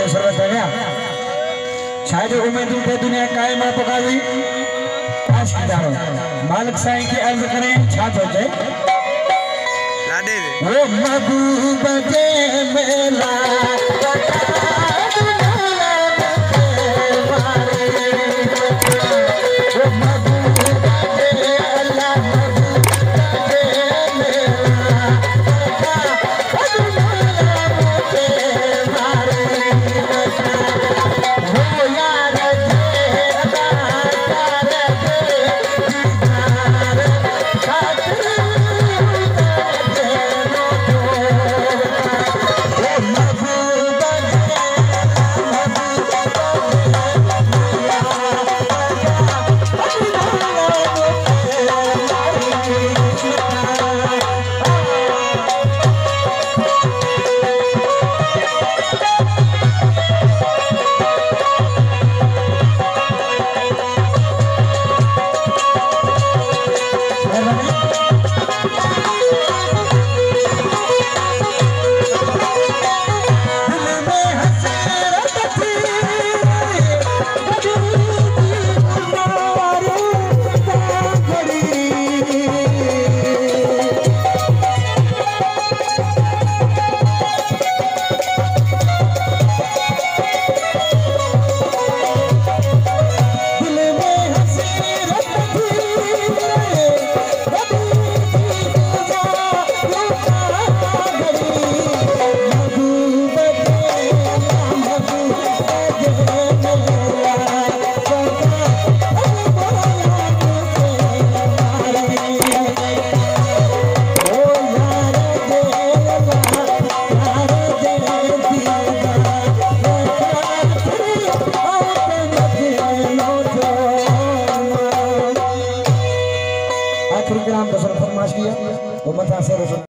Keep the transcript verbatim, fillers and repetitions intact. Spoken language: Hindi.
सर्वस हो गया शायद उम्मीद थे दुनिया कायम पकावी मालिक साईं की अर्ज करें छा तो चे वो महबूब जे मेला आखिरी ग्राम बसर फरमाश किया वो मता से